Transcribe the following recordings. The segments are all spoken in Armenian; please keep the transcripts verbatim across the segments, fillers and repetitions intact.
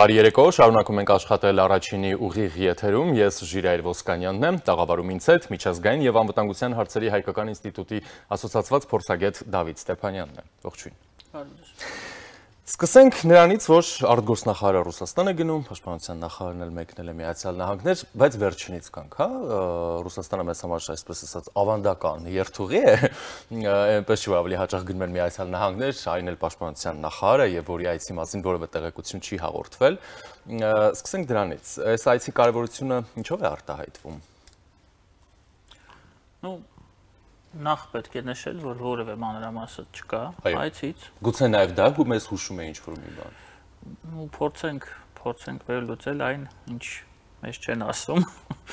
Բարի երեկո, շարունակում ենք աշխատել առաջինի ուղիղ եթերում, ես Ժիրայր Ոսկանյանն եմ, տաղավարում ինձ հետ միջազգային և անվտանգության հարցերի հայկական ինստիտուտի ասոցացված փորձագետ Դավիթ Ստեփանյանն է, ողջույն։ Սկսենք նրանից, որ արտգործնախարարը Ռուսաստան է գնում, պաշտպանության նախարարն էլ մեկնել է Միացյալ Նահանգներ, բայց վերջինից կանք, հա, Ռուսաստանը մեզ համար այսպես ասած ավանդական երթուղի է, այնպես չի որ ավելի հաճախ գնում են Միացյալ Նահանգներ, այն էլ պաշտպանության նախարարը եւ որի այցի մասին որևէ տեղեկություն չի հաղորդվել։ Սկսենք դրանից։ Այս այցի կարևորությունը ինչով է արտահայտվում։ Ну, նախ պետք է նշել, որ որևէ մանրամասը չկա այցից։ Գուցե նաև դա մեզ հուշում է ինչ-որ մի բան։ Ну, փորձենք, փորձենք վերլուծել այն, ինչ մեզ չեն ասում։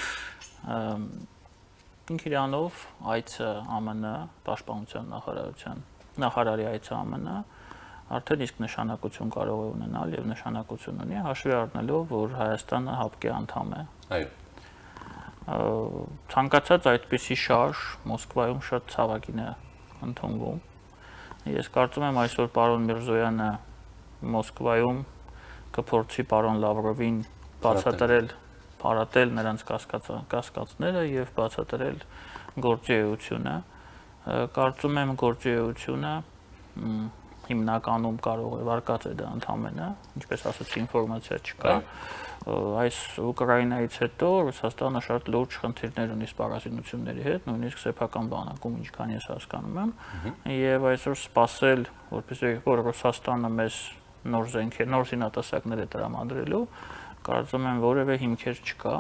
Ինքիրանով այցը ԱՄՆ պաշտպանության նախարարության նախարարի այցը ԱՄՆ արդեն իսկ նշանակություն կարող է ունենալ եւ նշանակություն ունի, հաշվի առնելով, որ Հայաստանը հապկի անդամ է։ Այո։ Ցանկացած այդպիսի շարժ Մոսկվայում շատ ցավագին է ընդունվում։ Ես կարծում եմ այսօր պարոն Միրզոյանը Մոսկվայում կփորձի պարոն Լավրովին բացատրել, փարատել նրանց կասկածները եւ բացատրել գործիեությունը։ Կարծում եմ գործիեությունը հիմնականում կարող է վարկած է դա ընդամենը, ինչպես ասացի, ինֆորմացիա չկա։ Այս Ուկրաինայից հետո Ռուսաստանը շատ լուրջ խնդիրներ ունի սպառազինությունների հետ, նույնիսկ սեփական բանակում, ինչքան ես հասկանում եմ, եւ այսօր սпасել, որպեսզի որ Ռուսաստանը մեզ նոր զենքեր, նոր զինատեսակներ է տրամադրելու, կարծում եմ որևէ հիմքեր չկա։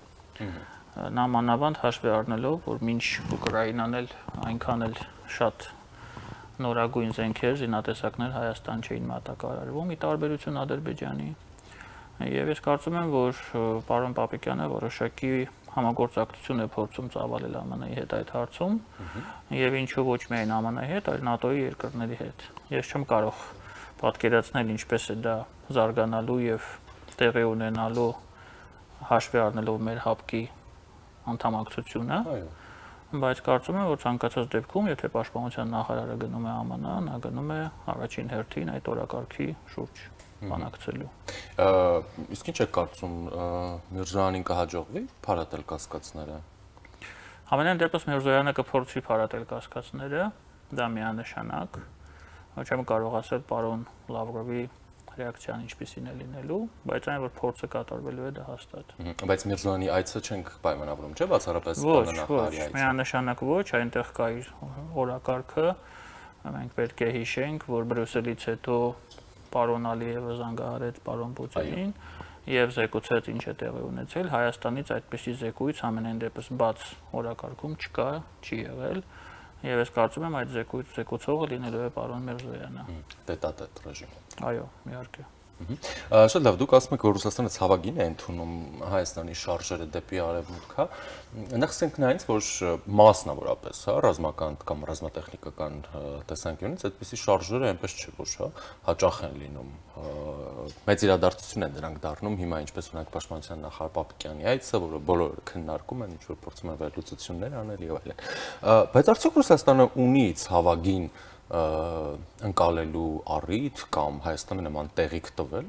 Նա մանավանդ հաշվի առնելով, որ մինչ Ուկրաինան էլ այնքան էլ շատ նորագույն զենքեր, զինատեսակներ Հայաստան չէին մատակարարվում, ի տարբերություն Ադրբեջանի։ Եվ ես կարծում եմ, որ պարոն Պապիկյանը որոշակի համագործակցություն է փորձում ծավալել ԱՄՆ-ի հետ այդ հարցում, եւ ինչու ոչ միայն ԱՄՆ-ի հետ, այլ ՆԱՏՕ-ի երկրների հետ։ Ես չեմ կարող պատկերացնել ինչպես է դա զարգանալու եւ տեղի ունենալու հաշվի առնելով մեր հապկի անդամակցությունը, բայց կարծում եմ, որ ցանկացած դեպքում, եթե պաշտպանության նախարարը գնում է ԱՄՆ, նա գնում է առաջին հերթին այդ օրակարգի շուրջ բանակցելու։ Իսկ ինչ եք կարծում, Միրզոյանին կհաջողվի փարատել կասկածները։ Ամենայն դեպս Միրզոյանը կփորձի փարատել կասկածները, դա միանշանակ։ Չեմ կարող ասել պարոն Լավրովի ռեակցիան ինչպիսին է լինելու, բայց այն որ փորձը կատարվելու է դա հաստատ։ Բայց Միրզոյանի այցը չենք պայմանավորում, չէ՞, բացառապես նախարարի այցը։ Ոչ, միանշանակ ոչ, այնտեղ կա իր օրակարգը, մենք պետք է հիշենք, որ Բրյուսելից հետո պարոն Ալիևը զանգահարեց պարոն Պուտինին եւ զեկուցեց ինչ է տեղի ունեցել, Հայաստանից այդպիսի զեկույց ամենայն դեպս բաց օրակարգում չկա, չի եղել, եւ ես կարծում եմ այդ զեկույց զեկուցողը լինելու է պարոն Միրզոյանը։ Տետատետ ռեժիմը։ Այո, իհարկե։ Շատ լավ, դուք ասում եք, որ Ռուսաստանը ցավագին է ընդունում Հայաստանի շարժերը դեպի արևմուտք, հա։ Նախ ասենք նրանից, որ մասնավորապես, հա, ռազմական կամ ռազմատեխնիկական տեսանկյունից այդպիսի շարժերը այնպես չէ, որ հա հաճախ են լինում։ Մեծ իրադարձություն են դրանք դառնում հիմա, ինչպես օրինակ պաշտպանության նախարար Պապիկյանի այցը, որը բոլորը քննարկում են, ինչ որ փորձում են վերլուծություններ անել եւ այլն։ Բայց արդյոք Ռուսաստանը ունի ցավագին ընկալելու առիթ կամ Հայաստանը նման տեղիք տվել։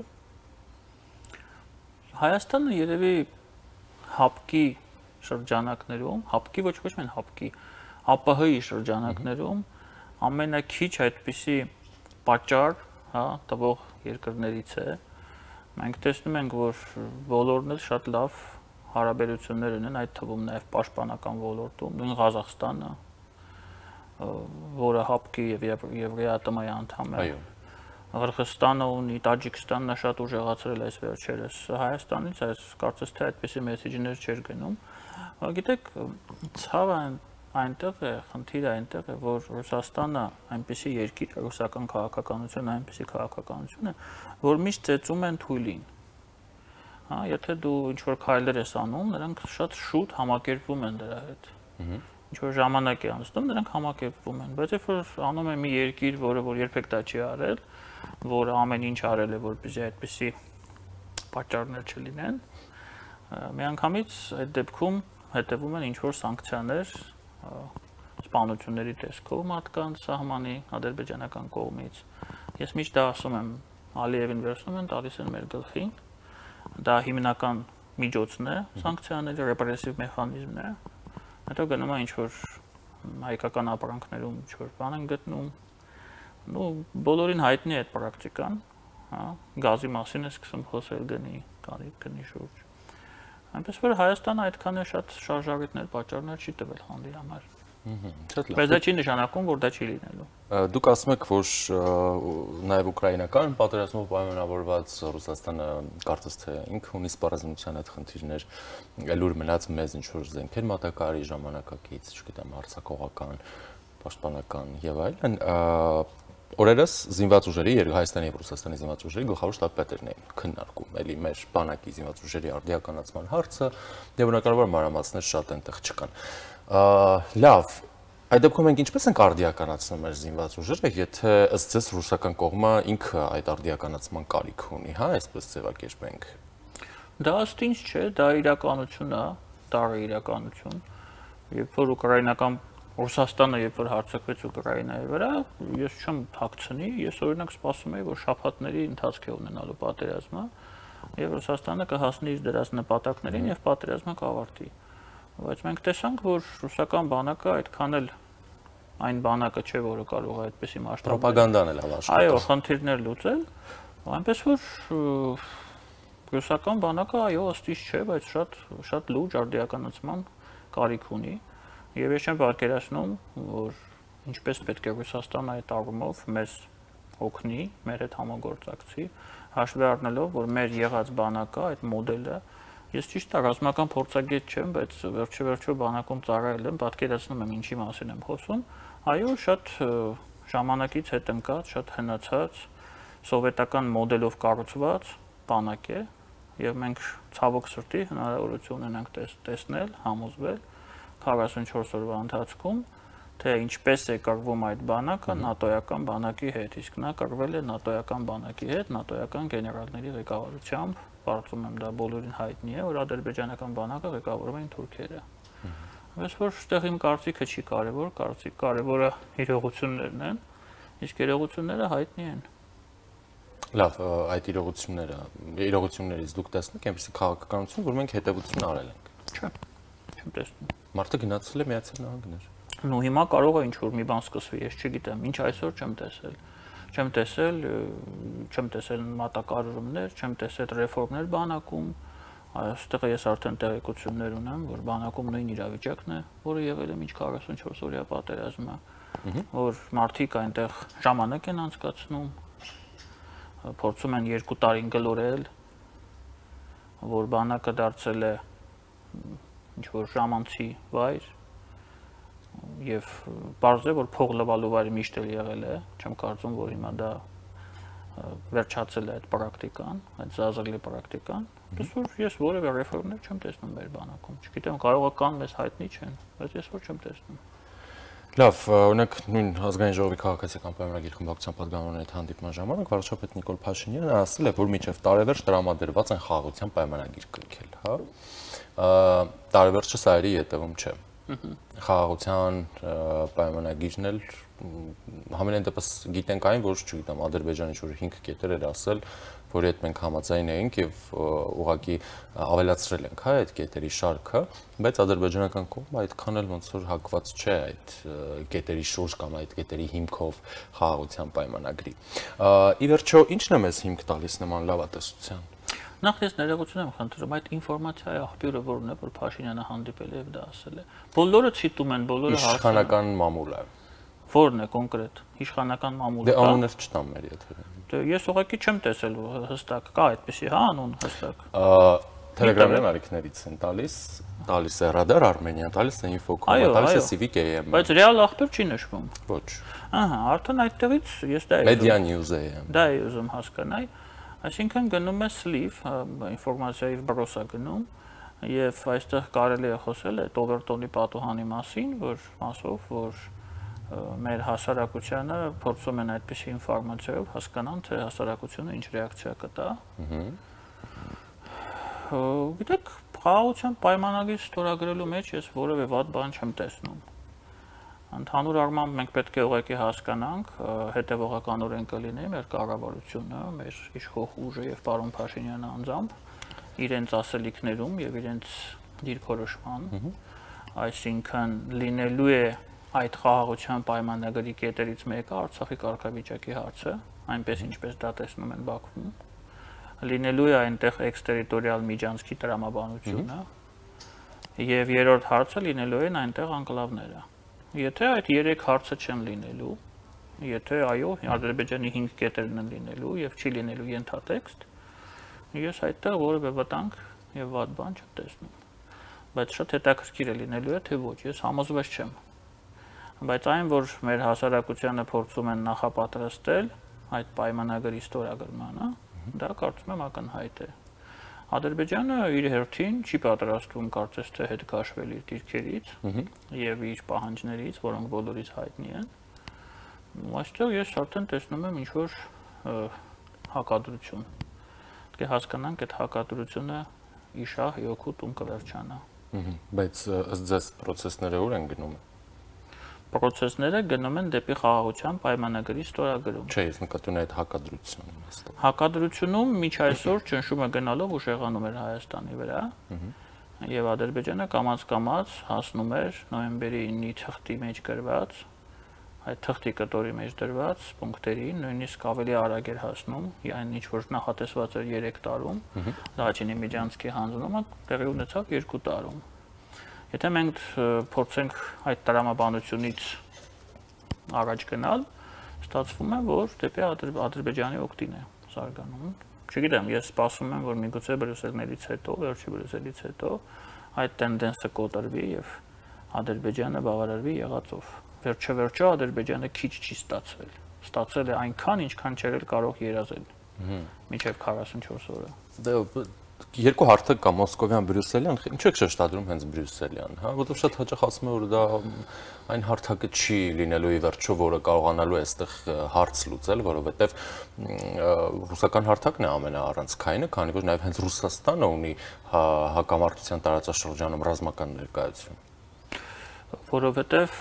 Հայաստանը երևի հապկի շրջանակներում, հապկի ոչ ոչ միայն հապկի, ԱՊՀ-ի շրջանակներում ամենակիչ այդպիսի պատճառ, հա, տվող երկրներից է։ Մենք տեսնում ենք, որ բոլորն էլ շատ լավ հարաբերություններ ունեն, այդ թվում նաև պաշտպանական ոլորտում, նույն Ղազախստանը, որը հապկի եւ Եվրոատոմայի անդամ է։ Այո։ Ղրղստանը ունի, Տաջիկստանն է շատ ուժեղացրել այս վերջերս։ Հայաստանից այս կարծես թե այդպիսի մեսեջներ չէր գնում։ Գիտեք, ցավը այնտեղ է, խնդիրը այնտեղ է, որ Ռուսաստանը այնպիսի երկիր է, ռուսական քաղաքականությունը այնպիսի քաղաքականություն է, որ միշտ ծեծում են թույլին։ Հա, եթե դու ինչ-որ քայլեր ես անում, նրանք շատ շուտ համակերպվում են դրա հետ։ Ինչ-որ ժամանակ է անցնում, նրանք համակերպվում են, բայց երբ որ անում է մի երկիր, որը որ երբեք դա չի արել, որը ամեն ինչ արել է, որպեսզի այդպիսի պատճառներ չլինեն, միանգամից այդ դեպքում հետևում են ինչ-որ սանկցիաներ, սպանությունների տեսքով մարդկանց սահմանի ադրբեջանական կողմից։ Ես միշտ դա ասում եմ, Ալիևին վերցնում են, տալիս են մեր գլխին, դա հիմնական միջոցն է, սանկցիաները, ռեպրեսիվ մեխանիզմն է։ Հետո գնում է ինչ-որ հայկական ապրանքներում ինչ-որ բան են գտնում։ Ну, բոլորին հայտնի է այդ պրակտիկան, հա, գազի մասին է սկսում խոսել գնի, գալի գնի շուրջ։ Այնպես որ Հայաստանը այդքան է շատ շարժառիթներ, պատճառներ չի տվել խանդի համար։ Բայց դա չի նշանակում, որ դա չի լինելու։ Դուք ասում եք, որ նաև ուկրաինական պատերազմով պայմանավորված Ռուսաստանը կարծես թե ինքը ունի սպառազինության այդ խնդիրներ, լուր մնաց մեզ ինչ-որ զենքեր մատակարարի ժամանակակից, չգիտեմ, հարձակողական, պաշտպանական եւ այլն։ Օրերս զինված ուժերի, Հայաստանի եւ Ռուսաստանի զինված ուժերի գլխավոր շտաբպետերն էին քննարկում էլի մեր բանակի զինված ուժերի արդիականացման հարցը, եւ բնականաբար մանրամասներ շատ այնտեղ չկան։ Լավ, այդ դեպքում մենք ինչպես ենք արդիականացնում մեր զինված ուժերը, եթե ըստ ձեզ ռուսական կողմը ինքը այդ արդիականացման կարիք ունի, հա, այսպես ձևակերպենք։ Դա ըստ ինձ չէ, դա իրականություն է, տարի իրականություն, երբ որ ուկրաինական Ռուսաստանը երբ որ հարձակվեց Ուկրաինայի վրա, ես չեմ թաքցնի, ես օրինակ սպասում էի, որ շաբաթների ընթացք է ունենալու պատերազմը, եւ Ռուսաստանը կհասնի իր դրած նպատակներին եւ պատերազմը կավարտի։ Բայց մենք տեսանք, որ ռուսական բանակը այդքան էլ այն բանակը չէ, որը կարող է այդպեսի մասշտաբով պրոպագանդան էլ ավարտել։ Այո, խնդիրներ լուծել, այնպես որ ռուսական բանակը այո, ըստ իս չէ, բայց շատ շատ լուրջ արդիականացման կարիք ունի։ Եվ ես չեմ պատկերացնում, որ ինչպես պետք է Ռուսաստանը այդ առումով մեզ օգնի, մեր հետ համագործակցի, հաշվի առնելով, որ մեր եղած բանակը, այդ մոդելը, ես ճիշտ է ռազմական փորձագետ չեմ, բայց վերջի-վերջո բանակում ծառայել եմ, պատկերացնում եմ ինչի մասին եմ խոսում, այո, շատ ժամանակից հետ ընկած, շատ հնացած, սովետական մոդելով կառուցված բանակ է, եւ մենք ցավոք սրտի հնարավորություն ունենք տեսնել, համոզվել քառասունչորս օրվա ընթացքում, թե ինչպես է կռվում այդ բանակը նատոյական բանակի հետ, իսկ նա կռվել է նատոյական բանակի հետ, նատոյական գեներալների ղեկավարությամբ, կարծում եմ դա բոլորին հայտնի է, որ ադրբեջանական բանակը ղեկավարում էին թուրքերը։ Բայց որ այստեղ իմ կարծիքը չի կարևոր, կարծիք կարևորը իրողություններն են, իսկ իրողությունները հայտնի են։ Լավ, այդ իրողությունները, իրողություններից դուք տեսնեք այնպեսի քաղաքականություն, որ մենք հետևություն արել ենք։ Չէ, չեմ տեսնում։ Մարդը գնացել է Միացյալ Նահանգներ։ Ну հիմա կարող է ինչ-որ մի բան սկսվի, ես չգիտեմ, ինչ այսօր չեմ տեսել։ Չեմ տեսել, չեմ տեսել մատակարարումներ, չեմ տեսել ռեֆորմներ բանակում։ Այստեղ ես արդեն տեղեկություններ ունեմ, որ բանակում նույն իրավիճակն է, որը եղել է մինչ քառասունչորս օրյա պատերազմը, որ մարդիկ այնտեղ ժամանակ են անցկացնում, փորձում են երկու տարին գլորել, որ բանակը դարձել է ինչ-որ ժամանցի վայր, եւ բարձր է, որ փող լվալու վայրը միշտ էլ եղել է, չեմ կարծում, որ հիմա դա վերջացել է այդ պրակտիկան, այդ զազրելի պրակտիկան, բայց որ ես որևէ ռեֆորմներ չեմ տեսնում մեր բանակում, չգիտեմ, կարող է կան, մեզ հայտնի չեն, բայց ես որ չեմ տեսնում։ Լավ, օրինակ նույն ազգային ժողովի քաղաքացիական պայմանագիր խմբակցության պատգամավորների հետ հանդիպման ժամանակ վարչապետ Նիկոլ Փաշինյանը ասել է, որ մինչև տարեվերջ տրամադրված են խաղաղության պայմանագիր կնքել, հա։ Տարեվերջը սա էլի ետևում չէ։ Խաղաղության պայմանագիրն էլ համենայն դեպս գիտենք այն, որ չգիտեմ, Ադրբեջանի շուրջ հինգ կետեր էր ասել, որի հետ մենք համաձայն էինք եւ ուղղակի ավելացրել ենք, հա, այդ կետերի շարքը, բայց ադրբեջանական կողմը այդքան էլ ոնց որ հակված չէ այդ կետերի շուրջ կամ այդ կետերի հիմքով խաղաղության պայմանագրի։ Ի վերջո, ի՞նչն է մեզ հիմք տալիս նման լավատեսության։ Նախ ես ներողություն եմ խնդրում, այդ ինֆորմացիայի աղբյուրը որն է, որ Փաշինյանը հանդիպել է եւ դա ասել է։ Բոլորը ցիտում են, բոլորը հարցնում են։ Իշխանական մամուլը։ Որն է կոնկրետ։ Իշխանական մամուլը։ Դե անուններ չտամ մեր եթե։ Դե ես ուղղակի չեմ տեսել հստակ, կա այդպեսի, հա, անուն հստակ։ Telegram-յան ալիքներից են տալիս, տալիս է Radar Armenia, տալիս է Infocom, տալիս է Civic A M։ Բայց ռեալ աղբյուր չի նշվում։ Ոչ։ Ահա, արդեն այդտեղից ես դա եմ։ Media News A M։ Դա եմ ուզում հասկանալ։ Այսինքն գնում է sleeve, ինֆորմացիայի բրոսա գնում, եւ այստեղ կարելի է խոսել այդ Overton-ի պատուհանի մասին, որ մասով, որ մեր հասարակությանը փորձում են այդպիսի ինֆորմացիայով հասկանան, թե հասարակությունը ինչ ռեակցիա կտա։ Գիտեք, խաղաղության պայմանագիր ստորագրելու մեջ ես որևէ վատ բան չեմ տեսնում։ Ընդհանուր առմամբ մենք պետք է ուղղակի հասկանանք, հետևողականորեն կլինի մեր կառավարությունը, մեր իշխող ուժը եւ պարոն Փաշինյանը անձամբ, իրենց ասելիքներում եւ իրենց դիրքորոշման, այսինքն լինելու է այդ խաղաղության պայմանագրի կետերից մեկը Արցախի կարգավիճակի հարցը, այնպես ինչպես դա տեսնում են Բաքվում, լինելու է այնտեղ էքստերիտորիալ միջանցքի տրամաբանությունը եւ երրորդ հարցը լինելու են այնտեղ անկլավները։ Եթե այդ երեք հարցը չեն լինելու, եթե այո, Ադրբեջանի հինգ կետերն են լինելու եւ չի լինելու ենթատեքստ, ես այդտեղ որևէ վտանգ եւ վատ բան չեմ տեսնում։ Բայց շատ հետաքրքիր է լինելու է թե ոչ, ես համոզված չեմ։ Բայց այն, որ մեր հասարակությանը փորձում են նախապատրաստել այդ պայմանագրի ստորագրմանը, դա կարծում եմ ակնհայտ է։ Ադրբեջանը իր հերթին չի պատրաստվում կարծես թե հետ քաշվել իր դիրքերից եւ իր պահանջներից, որոնք բոլորից հայտնի են։ Այստեղ ես արդեն տեսնում եմ ինչ-որ հակադրություն։ Պետք է հասկանանք այդ հակադրությունը իշահ յոքու տուն կվերջանա։ Բայց ըստ ձեզ process-ները ուր են գնում։ Process-ները գնում են դեպի խաղաղության պայմանագրի ստորագրում։ Չէ, ես նկատում եմ այդ հակադրությունը։ Հակադրությունում միջ այսօր ճնշումը գնալով ուժեղանում էր Հայաստանի վրա։ Եվ Ադրբեջանը կամաց-կամաց հասնում էր նոյեմբերի ինի թղթի մեջ գրված, այդ թղթի կտորի մեջ դրված պունկտերին, նույնիսկ ավելի արագ էր հասնում, այն ինչ որ նախատեսված էր երեք տարում, Լաչինի միջանցքի հանձնումը տեղի ունեցավ երկու տարում։ Եթե մենք փորձենք այդ տրամաբանությունից առաջ գնալ, ստացվում է, որ դեպի Ադրբեջանի օգտին է զարգանում։ Չգիտեմ, ես սպասում եմ, որ միգուցե Բրյուսելներից հետո, վերջի Բրյուսելից հետո այդ տենդենսը կոտրվի եւ Ադրբեջանը բավարարվի եղածով։ Վերջը-վերջը Ադրբեջանը քիչ չի ստացվել։ Ստացել է այնքան, ինչքան չէր կարող երազել։ Մինչև քառասունչորս օրը։ Դե երկու հարթակ կա Մոսկովյան, Բրյուսելյան, ինչու եք շեշտադրում հենց Բրյուսելյան, հա, որովհետև շատ հաճախ ասում են, որ դա այն հարթակը չի լինելու ի վերջո, որը կարողանալու է այստեղ հարց լուծել, որովհետև ռուսական հարթակն է ամենաառանցքայինը, քանի որ նաև հենց Ռուսաստանը ունի հակամարտության տարածաշրջանում ռազմական ներկայություն։ Որովհետև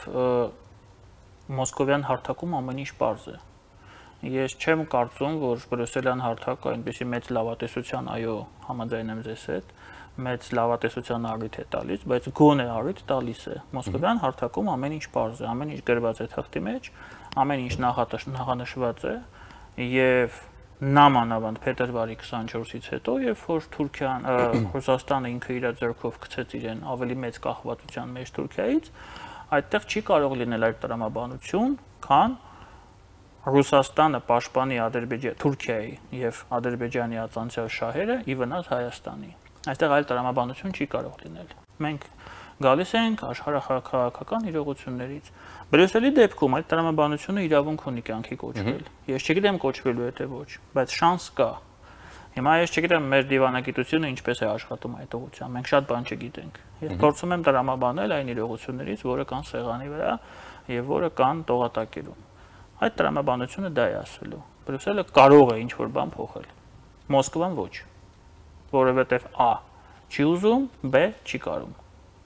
Մոսկովյան հարթակում ամեն ինչ պարզ է։ Ես չեմ կարծում, որ Բրյուսելյան հարթակը այնպեսի մեծ լավատեսության, այո, համաձայն եմ ձեզ հետ, մեծ լավատեսության առիթ է տալիս, բայց գոնե առիթ տալիս է։ Մոսկովյան հարթակում ամեն ինչ պարզ է, ամեն ինչ գրված է թղթի մեջ, ամեն ինչ նախանշված է եւ նամանավանդ փետրվարի քսանչորսից հետո, երբ որ Թուրքիան, Ռուսաստանը ինքը իր ձեռքով գցեց իրեն ավելի մեծ կախվածության մեջ Թուրքիայից, այդտեղ չի կարող լինել այդ տրամաբանություն, քան Ռուսաստանը պաշտպանի Ադրբեջան, Թուրքիայի եւ Ադրբեջանի ածանցյալ շահերը ի վնաս Հայաստանի։ Այստեղ այլ տրամաբանություն չի կարող լինել։ Մենք գալիս ենք աշխարհաքաղաքական իրողություններից։ Բրյուսելի դեպքում այդ տրամաբանությունը իրավունք ունի կյանքի կոչվել։ Ես չգիտեմ կոչվելու է թե ոչ, բայց շանս կա։ Հիմա ես չգիտեմ մեր դիվանագիտությունը ինչպես է աշխատում այդ ուղղությամբ։ Մենք շատ բան չգիտենք։ Ես փորձում եմ տրամաբանել այն իրողություններից, որը կան սեղանի վրա եւ որը կան տողատակերում։ Այդ տրամաբանությունը դա է ասելու։ Բրյուսելը կարող է ինչ-որ բան փոխել։ Մոսկվան ոչ։ Որովհետև A չի ուզում, B չի կարում։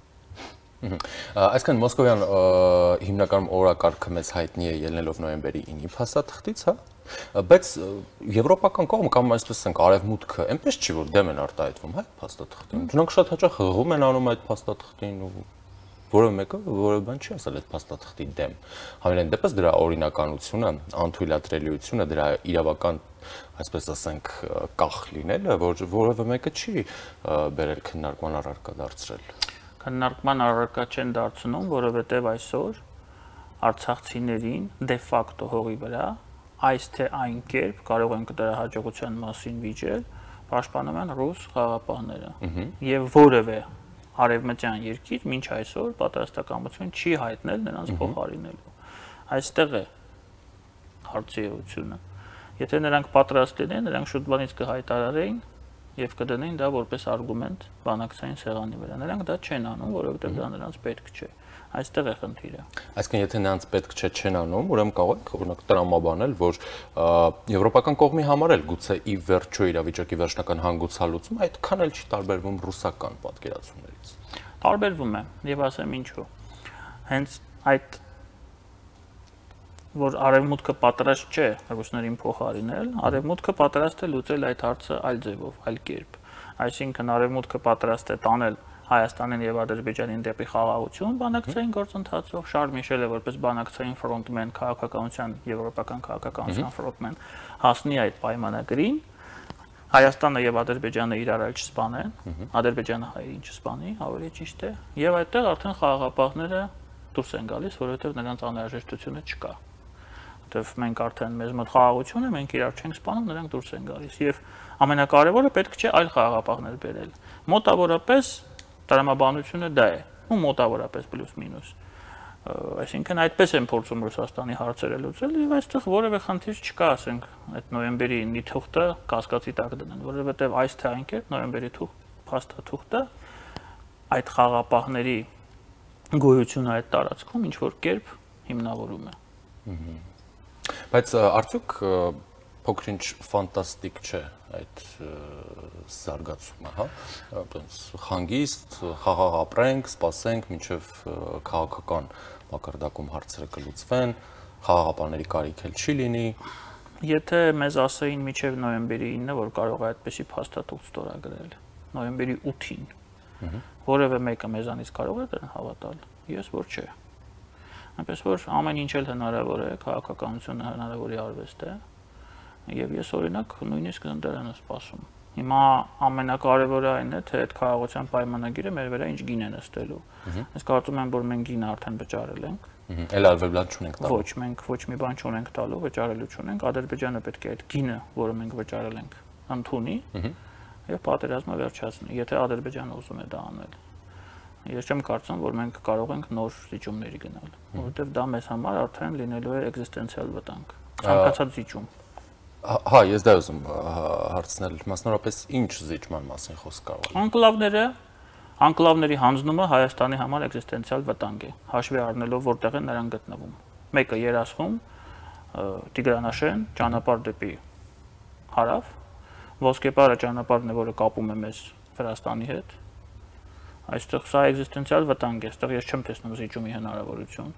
Այսինքն Մոսկովյան հիմնականում օրակարգը մեզ հայտնի է ելնելով նոյեմբերի ինի փաստաթղթից, հա։ Բայց եվրոպական կողմը կամ այսպես ասենք արևմուտքը այնպես չի որ դեմ են արտահայտվում, հա, փաստաթղթին։ Դրանք շատ հաճախ հղում են անում այդ փաստաթղթին ու որը մեկը որը բան չի ասել այդ փաստաթղթի դեմ։ Համենայն դեպս դրա օրինականությունը, անթույլատրելիությունը, դրա իրավական, այսպես ասենք, կախ լինելը, որ որևէ մեկը չի բերել քննարկման առարկա դարձրել։ Քննարկման առարկա չեն դարձնում, որովհետև այսօր արցախցիներին դե ֆակտո հողի վրա այս թե այն կերպ կարող ենք դրա հաջողության մասին վիճել, պաշտպանում են ռուս խաղաղապահները։ Եվ որևէ արևմտյան երկիր մինչ այսօր պատրաստակամություն չի հայտնել նրանց փոխարինելու։ Այստեղ է հարցի էությունը։ Եթե նրանք պատրաստ լինեն, նրանք շուտ բանից կհայտարարեին եւ կդնեին դա որպես արգումենտ բանակցային սեղանի վրա։ Նրանք դա չեն անում, որովհետեւ դա նրանց պետք չէ։ Այստեղ է խնդիրը։ Այսինքն եթե նրանց պետք չէ չեն անում, ուրեմն կարող ենք օրինակ տրամաբանել, որ եվրոպական կողմի համար էլ գուցե ի վերջո իրավիճակի վերջնական հանգուցալուծում այդքան էլ չի տարբերվում ռուսական պատկերացումներից։ Տարբերվում է եւ ասեմ ինչու։ Հենց այդ որ արևմուտքը պատրաստ չէ ռուսներին փոխարինել, արևմուտքը պատրաստ է լուծել այդ հարցը այլ ձևով, այլ կերպ։ այսինքն արևմուտքը պատրաստ է տանել Հայաստանին եւ Ադրբեջանին դեպի խաղաղություն բանակցային գործընթացով, Շարլ Միշելը որպես բանակցային ֆրոնտմեն, քաղաքականության եվրոպական քաղաքականության ֆրոնտմեն հասնի այդ պայմանագրին, Հայաստանը եւ Ադրբեջանը իրար այլ չսպանեն, Ադրբեջանը հայերին չսպանի, ավելի ճիշտ է, եւ այդտեղ արդեն խաղաղապահները դուրս են գալիս, որովհետեւ նրանց անհրաժեշտությունը չկա։ Որտեւ մենք արդեն մեզ մոտ խաղաղություն է, մենք իրար չենք սպանում, նրանք դուրս են գալիս եւ ամենակարևորը պետք չէ այլ խաղաղապահներ բերել։ Մոտավորապես տրամաբանությունը դա է, ու մոտավորապես պլյուս մինուս։ Այսինքն այդպես են փորձում Ռուսաստանի հարցերը լուծել եւ այստեղ որևէ խնդիր չկա, ասենք, այդ նոյեմբերի ինը թուղթը կասկածի տակ դնեն, որովհետեւ այս թե այն կերպ նոյեմբերի փաստաթուղթը այդ խաղապահների գոյությունը այդ տարածքում ինչ որ կերպ հիմնավորում է։ Բայց արդյոք փոքր-ինչ ֆանտաստիկ չէ այդ զարգացումը, հա, այնպես խանգիստ, խաղաղ ապրենք, սպասենք, մինչև քաղաքական մակարդակում հարցերը կլուծվեն, խաղաղապահների կարիք էլ չի լինի։ Եթե մեզ ասեին մինչև նոյեմբերի ինը, որ կարող է այդպեսի փաստաթուղթ ստորագրել, նոյեմբերի ութին, որևէ մեկը մեզանից կարող է դրան հավատալ, ես որ չէ։ Այնպես որ ամեն ինչ էլ հնարավոր է, քաղաքականությունը հնարավորի արվեստ է, եւ ես օրինակ նույնիսկ դրան եմ սպասում։ Հիմա ամենակարևորը այն է, թե այդ խաղաղության պայմանագիրը մեր վրա ինչ գին է նստելու։ Ես կարծում եմ, որ մենք գինը արդեն վճարել ենք։ Էլ արվեբլան չունենք տալու։ Ոչ, մենք ոչ մի բան չունենք տալու, վճարելու չունենք։ Ադրբեջանը պետք է այդ գինը, որը մենք վճարել ենք, ընդունի եւ պատերազմը վերջացնի, եթե Ադրբեջանը ուզում է դա անել։ Ես չեմ կարծում, որ մենք կարող ենք նոր զիջումների գնալ, որովհետեւ դա մեզ համար արդեն լինելու է էգզիստենցիալ վտանգ։ Ցանկացած զիջում։ Հա, ես դա ուզում հարցնել, մասնավորապես ինչ զիջման մասին խոսք կարող է։ Անկլավները, անկլավների հանձնումը Հայաստանի համար էգզիստենցիալ վտանգ է, հաշվի առնելով որտեղ են նրանք գտնվում։ Մեկը Երասխում, Տիգրանաշեն, ճանապարհ դեպի հարավ, Ոսկեպարը ճանապարհն է, որը կապում է մեզ Վրաստանի հետ։ Այստեղ սա էգզիստենցիալ վտանգ է, այստեղ ես չեմ տեսնում զիջումի հնարավորություն։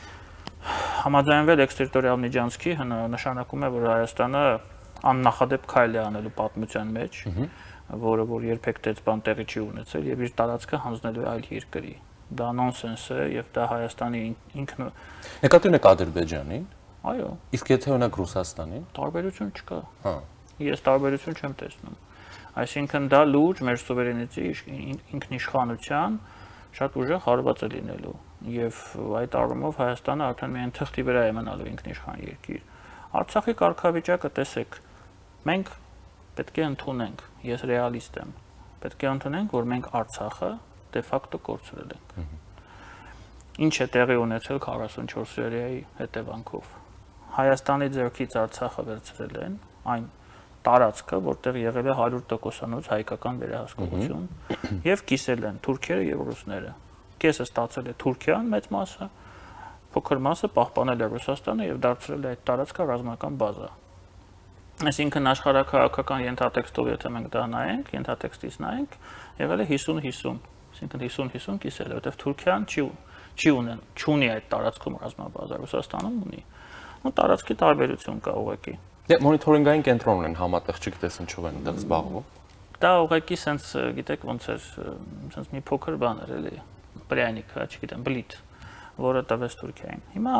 Համաձայնվել էքստերիտորիալ միջանցքի նշանակում է, որ Հայաստանը աննախադեպ քայլ է անելու պատմության մեջ, որը որ երբեք դեպան տեղի չի ունեցել եւ իր տարածքը հանձնելու է այլ երկրի։ Դա նոնսենս է եւ դա Հայաստանի ինքն Նկատի ունեք Ադրբեջանին։ Այո։ Իսկ եթե օրինակ Ռուսաստանին։ Տարբերություն չկա։ Հա։ Ես տարբերություն չեմ տեսնում։ Այսինքն դա լուրջ մեր սուվերենիտետի ինքնիշխանության շատ ուժեղ հարված է լինելու եւ այդ առումով Հայաստանը արդեն միայն թղթի վրա է մնալու ինքնիշխան երկիր։ Արցախի կարգավիճակը տեսեք, մենք պետք է ընդունենք, ես ռեալիստ եմ, պետք է ընդունենք, որ մենք Արցախը դե ֆակտո կորցրել ենք։ Ինչ է տեղի ունեցել քառասունչորս օրյայի հետևանքով։ Հայաստանի ձեռքից Արցախը վերցրել են այն տարածքը, որտեղ եղել է հարյուր տոկոսանոց հայկական վերահսկողություն եւ կիսել են թուրքերը եւ ռուսները։ Կեսը ստացել է Թուրքիան մեծ մասը, փոքր մասը պահպանել է Ռուսաստանը եւ դարձրել է այդ տարածքը ռազմական բազա։ Այսինքն աշխարհակահաղական ենթատեքստով եթե մենք դա նայենք, ենթատեքստից նայենք, եղել է հիսուն հիսուն, այսինքն հիսուն հիսուն կիսել է, որտեղ Թուրքիան չի չի ունեն, չունի այդ տարածքում ռազմաբազա, Ռուսաստանում ունի։ Ու տարածքի տարբերություն կա ուղղակի։ Դե մոնիթորինգային կենտրոն ունեն համատեղ, չգիտես ինչով են դեռ զբաղվում։ Դա ուղղակի սենց, գիտեք, ոնց էր, սենց մի փոքր բան էր, էլի, պրյանիկ, հա, չգիտեմ, բլիթ, որը տվեց Թուրքիային։ Հիմա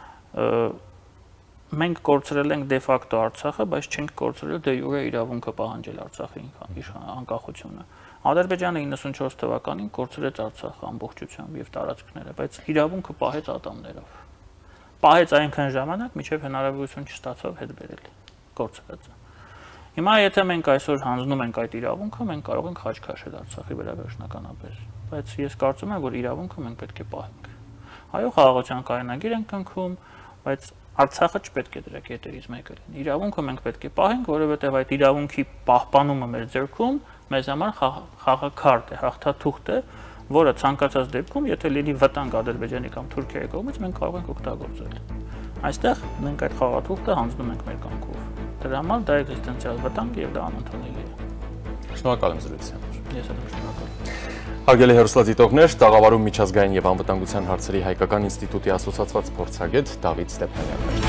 մենք կորցրել ենք դե ֆակտո Արցախը, բայց չենք կորցրել դե յուրե իրավունքը պահանջել Արցախի անկախությունը։ Ադրբեջանը իննսունչորս թվականին կորցրեց Արցախը ամբողջությամբ եւ տարածքները, բայց իրավունքը պահեց ատամներով։ Պահեց այնքան ժամանակ, մինչև հնարավորություն չստացավ հետ բերել կորցրածը։ Հիմա եթե մենք այսօր հանձնում ենք այդ իրավունքը, մենք կարող ենք խաչ քաշել Արցախի վրա վերջնականապես, բայց ես կարծում եմ, որ իրավունքը մենք պետք է պահենք։ Այո, խաղաղության կայանագիր ենք կնքում, բայց Արցախը չպետք է դրա կետերից մեկը լինի։ Իրավունքը մենք պետք է պահենք, որովհետև այդ իրավունքի պահպանումը մեր ձեռքում մեզ համար խաղաքարտ է, հաղթաթուղթ է, որը ցանկացած դեպքում, եթե լինի վտանգ Ադրբեջանի կամ Թուրքիայի կողմից, մենք կարող ենք օգտագործել։ Այստեղ մենք այդ խաղաթուղթը հանձնում ենք մեր կամքով։ Դրա համար դա էգզիստենցիալ վտանգ եւ դա անընդունելի է։ Շնորհակալ եմ զրույցի համար։ Ես եմ շնորհակալ։ Հարգելի հեռուստադիտողներ, տաղավարում միջազգային եւ անվտանգության հարցերի հայկական ինստիտուտի ասոցիացված փորձագետ Դավիթ Ստեփանյանն է։